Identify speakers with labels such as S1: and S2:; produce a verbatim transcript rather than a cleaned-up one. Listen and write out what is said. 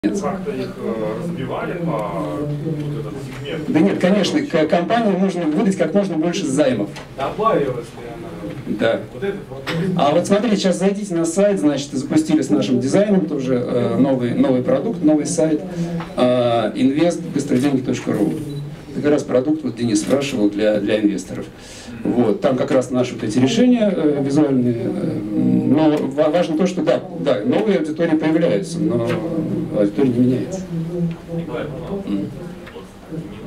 S1: Как-то их разбивали по вот этот сегмент?
S2: Да нет, конечно, к компании нужно выдать как можно больше займов.
S1: Добавилась ли она?
S2: Да.
S1: Вот этот вопрос.
S2: А вот смотрите, сейчас зайдите на сайт, значит, запустили с нашим дизайном тоже э, новый, новый продукт, новый сайт э, инвест быстроденьги точка ру. Это как раз продукт, вот Денис спрашивал, для, для инвесторов. Вот, там как раз наши вот эти решения э, визуальные. Э, но важно то, что да, да, новые аудитории появляются, но аудитория не меняется.
S3: Николай, пожалуйста.